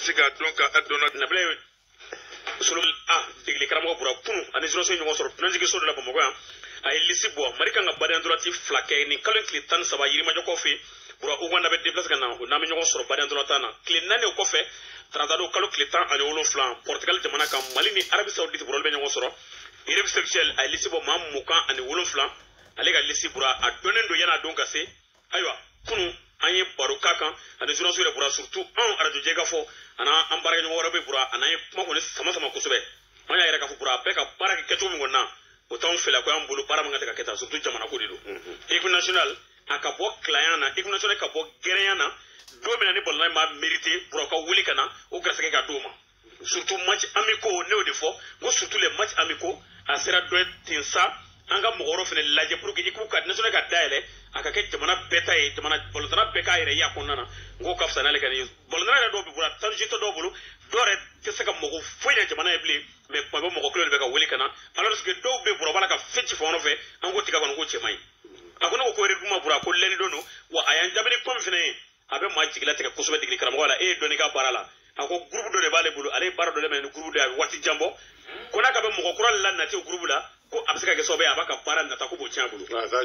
se ka dɔn ka dɔnna nabile solo degli karamɔgɔ bura kunu ani zoroso ɲɔgɔn sɔrɔ dunanjigi so dɔ la Bamakɔ yan a ye lisi bɔ mari kan ka baden dɔrɔti fila kɛ ni kalo tile 13 yirimajɔ kɔfɛ bura Uganda bɛ déplacer ka na o n'an bɛ ɲɔgɔn sɔrɔ baden dɔrɔta na tile 4 o kɔfɛ taratado kalo tile 17 Portugal jamana kan Mali ni Arabie Saoudite bura bɛ ɲɔgɔn sɔrɔ Europe sexuelle a ye lisi bɔ maa 27 ale ka lisi bura a dɔnnen don yana don ka se ayiwa kunu an ye baro ka kan ani journaliste yɛrɛ bura surtout an radio jɛka fɔ ana an baarakɛɲɔgɔn wɛrɛ bɛ bura ana ye kuma kɔni sama kosɛbɛ an y'a yɛrɛ k'a fɔ bura bɛɛ ka baara kɛ kɛcogo min kɔni na o t'anw fɛ la ko y'an bolo baara min ka tɛ ka kɛ tan surtout jamana ko de don équipe nationale a ka bɔ kilanya na équipe nationale ka bɔ gɛrɛnya na don min na ni bɔlɔnna m'a mérité bura ka wuli ka na o garisɛgɛ ka d'o ma surtout match amicaux ne y'o de fɔ ko surtout les matchs amicaux a sera dɔ ten sa an ka mɔgɔ wɛrɛw fana lajɛ pour que équipe ka nationale ka dayɛlɛ a ka kɛ jamana bɛɛ ta ye jamana bɔlɔntana bɛɛ k'a yɛrɛ ye a kɔnɔna na n k'o ka fisa n'ale ka nin ye bɔlɔntana yɛrɛ dɔw bɛ bolo tanji tɔ dɔw bolo dɔw yɛrɛ tɛ se ka mɔgɔ foyi ɲɛ jamana ye bilen mais kuma bɛ mɔgɔ kelen de bɛ ka wele ka na alors que dɔw bɛ bɔrɔ b'a la ka fɛn ci fan wɛrɛ fɛ an k'o tigɛ kɔnɔ ko cɛ man ɲi a ko ne ko réellement bɔra ko lɛni don wa a y'an jaabi ni kuma min fana ye a bɛ maa jigila tigɛ kosɛbɛ degeli karamɔgɔ la e ye dɔnni ka baara la a ko groupe dɔ de b'ale bolo ale ye baara dɔ daminɛ ni groupe dɔ ye a bɛ waati jan bɔ ko n'a ka bɛ mɔgɔ kura la nati o groupe la ko a bɛ se ka kɛ sababu ye a b'a ka baara nata ko b'o tiɲɛ a bolo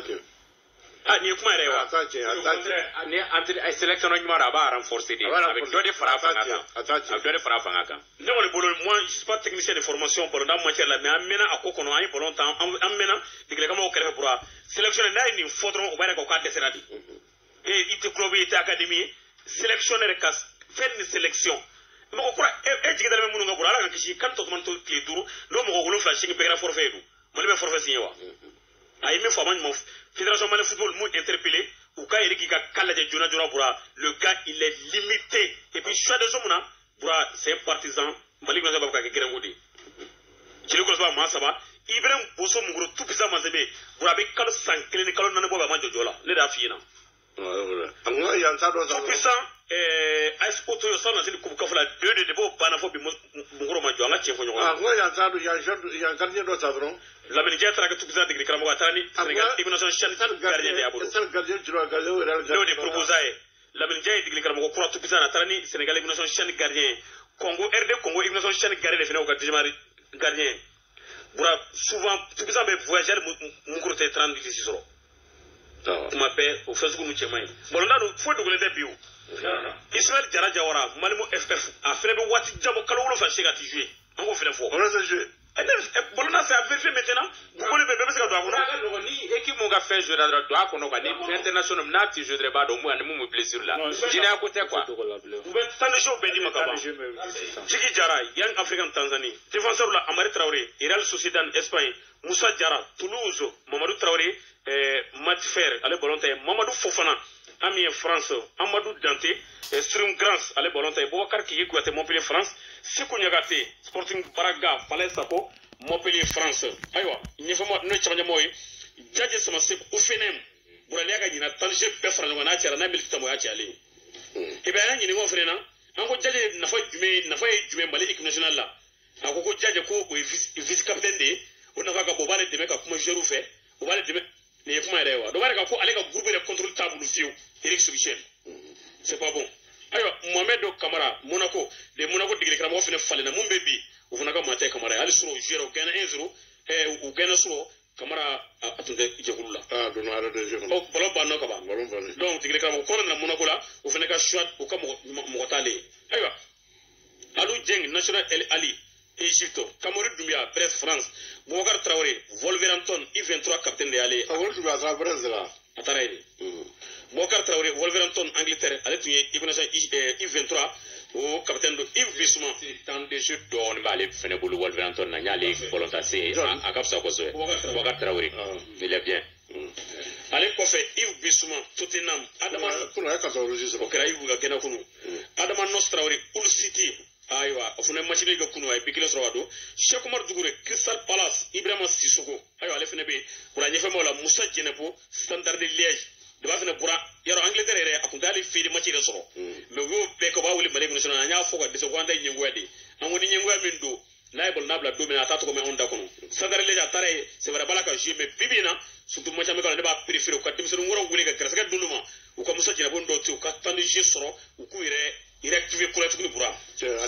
nin ye kuma yɛrɛ ye wa ni anti sélection ɲuman a b'a renforcer de a bɛ dɔ de fara a fanga kan a bɛ dɔ de fara a fanga kan ne kɔni bolo moi je suis pas technicien de formation ballon dans matière la mais an mɛnna a ko kɔnɔ an ye ballon tan an mɛnna degelikamaw kɛrɛfɛ bura sélectionneur n'a ye nin fɔ dɔrɔn o b'a yɛrɛ k'a dɛsɛra de i tɛ club ye i tɛ académie ye sélectionneur ka fɛn ni sélection mɔgɔ kura e jigi dalen bɛ minnu ka bolo ala ka kisi kan tɔ tuma to tile 5 n'o mɔgɔ 7 sini bɛɛ kɛra forfait ye dun Mali bɛ forfait signé wa a ye min fɔ a ma ɲuman fédération mali football m'ont interpellé ou ka yɛrɛ k'i ka cas lajɛ joona joona bura le gars il est limité et puis choix de mun na bura c'est un partisan Mali bɛ ka kɛ gɛrɛnko de jeli kɔlɔsibaa maa 3 Ibrahim Boso Munguro tout puissant Manzebe bura a bɛ kalo san 1 ni kalo 4 bɔ a ma jɔ la ne de y'a f'i ɲɛna tout puissant AS Oto yo sana sini kubu kafula 2 de bo bana fo bi Munguro ma jɔ an ka tiɲɛ fɔ ɲɔgɔn na ngo yan sa do yan gardien dɔ ta dɔrɔn Lamine Dia taara kɛ tout puissant degeli karamɔgɔ a taara ni Sénégal équipe nationale Chad gardien de y'a bolo gardien jura gardien n'o de proposa ye Lamine Dia ye degeli karamɔgɔ kura tout puissant a taara ni Sénégal équipe nationale Chad gardien Congo RD Congo équipe nationale Chad gardien de fana o ka deuxième gardien bura souvent tout puissant bɛ voyager Munguro tɛ 30 minutes sɔrɔ tuma bɛɛ o fɛn sugu nu cɛ man ɲi bɔlɔnda don foyi dogolen tɛ bi o Ismaël Jara Jawara Malimo FF a fɛnɛ bɛ waati jan bɔ kalo 7 se ka ti jouer an k'o fɛnɛ fɔ on laisse jouer bɔlɔnda c'est à vérifier maintenant Google bɛ bɛɛ bɛ se ka don a kɔnɔ ni équipe mun ka fɛn jouer la dɔrɔn don a kɔnɔ quoi ni international n'a ti jouer dɔrɔn b'a dɔn mun ani mun bɛ blessure la jinɛya ko tɛ quoi u bɛ temps de jeu bɛɛ di ma ka ban Jigi Jara Young African Tanzanie défenseur la Amari Traoré Real Sociedad Espagne Moussa Diarra Toulouse Mamadou Traoré Matfer ale ballon ta Mamadou Fofana Amiens France Amadou Dante Strum Grants ale ballon ta Boubacar Kiki Kouyaté Montpellier France Sikou Niagaté Sporting Braga Palais Sapo Montpellier France aywa ɲɛfɔma n'o caman ɲɛmɔgɔ ye Jaje Samasek Ofenem Buraliya ka ɲina Tanger bɛɛ fara ɲɔgɔn n'a cɛra n'a miliki tamo y'a cɛlen i bɛ an ɲininka o fana na an ko Jaje nafa ye jumɛn Mali équipe nationale la a ko Jaje ko o ye vice capitaine de ye o nafa ka bon o b'ale dɛmɛ ka kuma joueur fɛ o b'ale dɛmɛ nin ye kuma yɛrɛ ye wa dɔ b'a yɛrɛ ko ale ka groupe yɛrɛ contrôle t'a bolo fiyewu Eric Sobichel c'est pas bon ayiwa Mohamed Kamara Monaco de Monaco degeli karamɔgɔ fana falenna mun bɛ bi o fana ka maa tɛ Kamara ye hali sɔrɔ o joueur o gagné 1-0 u gagné sɔrɔ Kamara a tun tɛ jɛkulu la ballon banna ka ban donc degeli karamɔgɔ kɔrɔ nana Monaco la o fana ka choix o ka mɔgɔ t'ale ye ayiwa Alou Dieng National El Ali Égypte, Cameroun Doumbia, Brest, France, Boubacar Traoré, Wolverhampton, I23, capitaine de Allé. Ataraïdi. Boubacar Traoré, Wolverhampton, Angleterre, Allé Touye, I23, au capitaine de Yves Bissouma. Tant de jeux d'or, Allé Feneboulou, Wolverhampton, Nanyale, volontaire, à Capsa Kosoé. Boubacar Traoré, il est bien. Allé Kofé, Yves Bissouma, Tottenham, Adama, Adama Nostraoré, Hull City. Aywa ofuna machine ga kunu ay bikile so wado Cheikh Omar Dougouré Crystal Palace Ibrahima Sissoko aywa ale fene be bura nyefe mola Moussa Djenepo Standard de Liège de ba fene bura yaro Angleterre re akunda ali fili machine so mais wo be ko ba wuli Mali national nya fo ko de so wanda nyengwade angoni nyengwa min do naibol nabla domina tatu ko me onda kono Standard de Liège tare c'est vrai bala ka jouer mais bibina surtout match me ko ne ba préférer ko dem so ngoro wuli ga grâce ga duluma ko Moussa Djenepo ndo ti ko tandi jeu soro ko ire activer pour être pour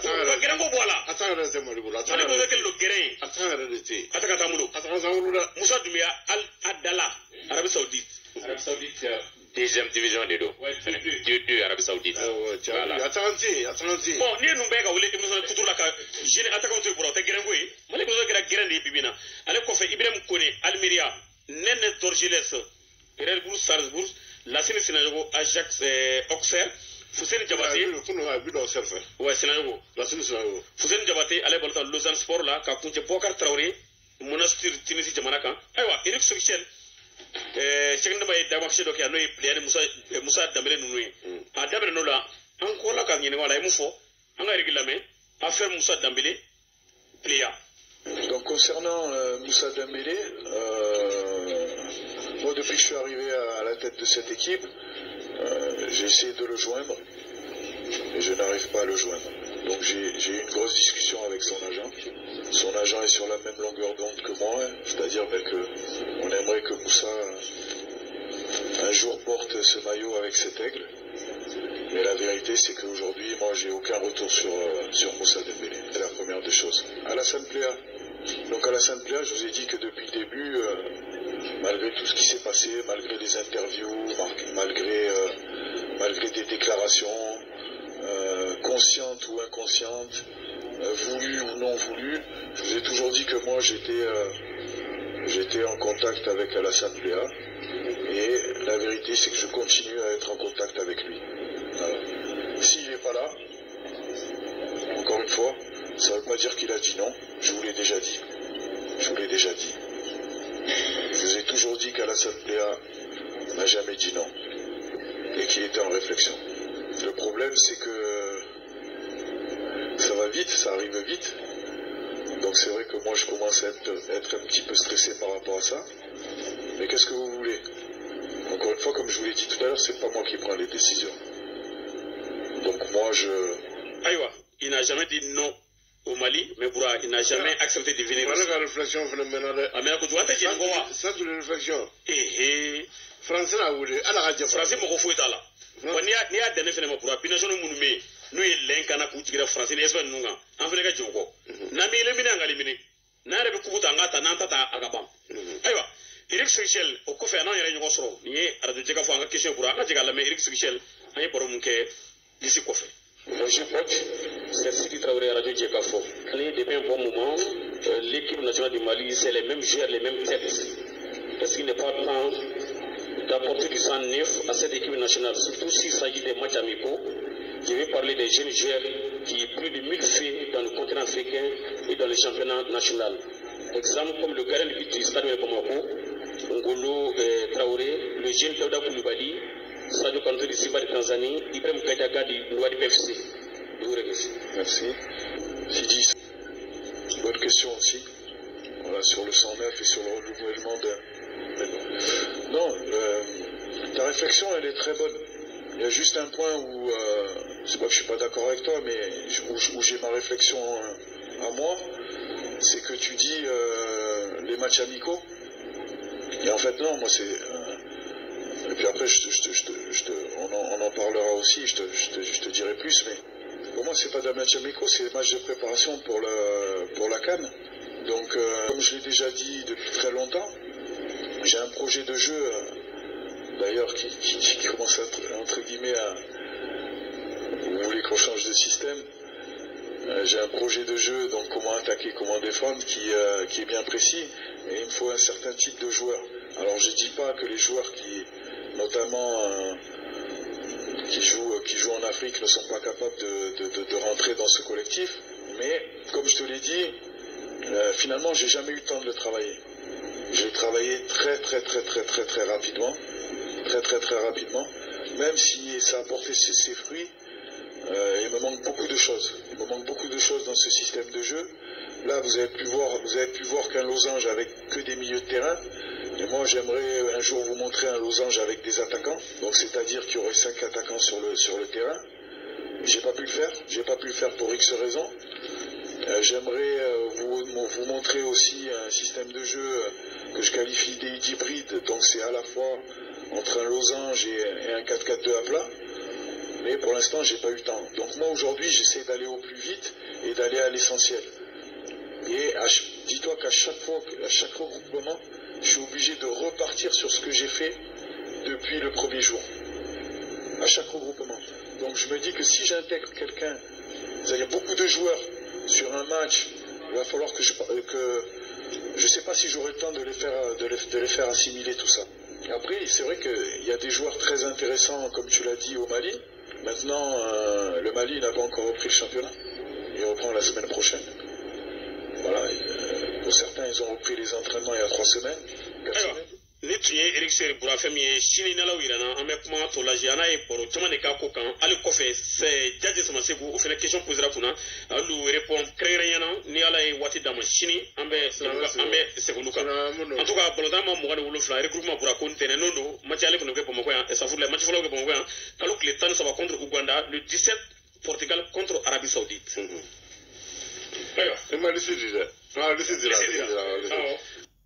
Tango voilà. Attends, reste moi le boulot. Attends, le guérin. Attends, reste. Attends, Tamoulou. Attends, Moussa Doumbia Al-Adala, Arabie Saoudite. Arabie Saoudite, deuxième division des deux. Deux Arabie Saoudite. Attends. Bon, ni nous bɛɛ ka wele émission kutu la ka jeune attaquant to bɔra o tɛ gɛrɛn ko ye mali ko kɛra gɛrɛn de ye bibi na ale kɔfɛ Ibrahim Kone Almeria Nene Dorgeles Red Bull Salzbourg Lassine Sinajogo Ajax Auxerre Fousseni Diabaté ouais Sinajogo Lassine Sinajogo Fousseni Diabaté ale bolta Lausanne Sport la ka kunte Bokar Traoré Monastir Tunisie jamana kan aywa Eric Sokichel Cheikh Ndaba ye damakse do ke no ye player Moussa Dembélé nunu ye a dabre no la encore la ka ɲininka wala ye mun fɔ an ka Eric lamɛn affaire Moussa Dembélé player. Donc concernant Moussa Dembélé, moi depuis que je suis arrivé à la tête de cette équipe, j'ai essayé de le joindre et je n'arrive pas à le joindre. Donc j'ai eu une grosse discussion avec son agent. Son agent est sur la même longueur d'onde que moi, c'est-à-dire qu'on aimerait que Moussa un jour porte ce maillot avec cet aigle. Mais la vérité, c'est qu'aujourd'hui, moi, j'ai aucun retour sur Moussa Dembélé. C'est la première des choses. Alassane Plea. Donc Alassane Plea, je vous ai dit que depuis le début, malgré tout ce qui s'est passé, malgré les interviews, malgré des déclarations conscientes ou inconscientes, voulues ou non voulues, je vous ai toujours dit que moi, j'étais en contact avec Alassane Plea. Et la vérité, c'est que je continue à être en contact avec lui. S'il n'est pas là, encore une fois, ça ne veut pas dire qu'il a dit non. Je vous l'ai déjà dit. Je vous ai toujours dit qu'Alassane Plea n'a jamais dit non et qu'il était en réflexion. Le problème, c'est que ça va vite, ça arrive vite. Donc c'est vrai que moi, je commence à être un petit peu stressé par rapport à ça. Mais qu'est-ce que vous voulez? Encore une fois, comme je vous l'ai dit tout à l'heure, c'est pas moi qui prends les décisions. Donc moi, Aïwa, il n'a jamais dit non au Mali, mais Boura, il n'a jamais accepté de venir. Voilà la réflexion phénoménale. Ah, mais à côté de ça, ça, c'est une réflexion. Français n'a voulu. Français m'a refoué là. Ni a donné finalement pour la pination de Mounmé, nous y l'incarna pour tirer français, n'est-ce pas nous? En fait, les gars, Nami éliminer en éliminer. N'a pas beaucoup d'angata, n'entata agabam. Aïwa. Eric Sokichel, au coffre, non, il y a une grosse roue. Il y a des gens qui font une question pour la Eric Sokichel, il y a pour d'ici coffre. Bonjour coach, c'est Sidi Traoré à Radio Djekafo. Depuis un bon moment, l'équipe nationale du Mali, c'est les mêmes joueurs, les mêmes têtes. Est-ce qu'il n'est pas temps d'apporter du sang neuf à cette équipe nationale, surtout s'il s'agit des matchs amicaux? Je vais parler des jeunes joueurs qui ont plus de 1000 faits dans le continent africain et dans le championnat national. Exemple comme le gardien de but du Stade de Bamako, Ngolo Traoré, le jeune Daouda Koulibaly, Sadio Kanté de Simba de Tanzanie, Ibrahim Gadiaga de Louadi PFC. Merci. Sidi, bonne question aussi. Voilà, sur le 109 et sur le renouvellement de... Non, ta réflexion, elle est très bonne. Il y a juste un point où, c'est pas que je suis pas d'accord avec toi, mais où j'ai ma réflexion à moi, c'est que tu dis les matchs amicaux. Et en fait, non, moi c'est... et puis après, on en parlera aussi, je te dirai plus, mais pour moi, c'est pas des matchs amicaux, c'est des matchs de préparation pour la CAN. Donc, comme je l'ai déjà dit depuis très longtemps, j'ai un projet de jeu, d'ailleurs, qui commence à, entre guillemets, à... Vous voulez qu'on change de système? J'ai un projet de jeu, donc comment attaquer, comment défendre, qui est bien précis, et il me faut un certain type de joueurs. Alors je ne dis pas que les joueurs notamment qui jouent en Afrique, ne sont pas capables de rentrer dans ce collectif, mais comme je te l'ai dit, finalement j'ai jamais eu le temps de le travailler. J'ai travaillé très rapidement, très rapidement, même si ça a porté ses fruits. Il me manque beaucoup de choses. Il me manque beaucoup de choses dans ce système de jeu. Là, vous avez pu voir qu'un losange avec que des milieux de terrain. Et moi, j'aimerais un jour vous montrer un losange avec des attaquants. Donc, c'est-à-dire qu'il y aurait 5 attaquants sur le terrain. J'ai pas pu le faire. J'ai pas pu le faire pour X raisons. J'aimerais vous montrer aussi un système de jeu que je qualifie d'hybride. Donc, c'est à la fois entre un losange et un 4-4-2 à plat. Mais pour l'instant, j'ai pas eu le temps. Donc moi, aujourd'hui, j'essaie d'aller au plus vite et d'aller à l'essentiel. Et dis-toi qu'à chaque fois, à chaque regroupement, je suis obligé de repartir sur ce que j'ai fait depuis le premier jour. À chaque regroupement. Donc je me dis que si j'intègre quelqu'un, il y a beaucoup de joueurs sur un match, il va falloir que je sais pas si j'aurai le temps de les faire assimiler tout ça. Après, c'est vrai qu'il y a des joueurs très intéressants, comme tu l'as dit, au Mali. Maintenant, le Mali n'a pas encore repris le championnat. Il reprend la semaine prochaine. Voilà. Pour certains, ils ont repris les entraînements il y a 3 semaines. 4 semaines. Ne tun ye Eric bura fɛn min ye sini nalaw yirana an bɛ kuma to lajɛ an n'a ye baro caman de k'a ko kan hali kɔfɛ jaji sama segu o fana question posera kunna olu répond kɛrɛnkɛrɛnya na ni ala ye waati d'a ma sini an bɛ segin olu kan en tout cas balontan ma 27 regroupement bura ko ntɛnɛn n'o don match ale fana bɛ kɛ Bamakɔ yan safurulaye match fɔlɔ bɛ Bamakɔ yan kalo tile 13 contre Ouganda le 17 Portugal contre Arabie Saoudite. C'est mal décidé.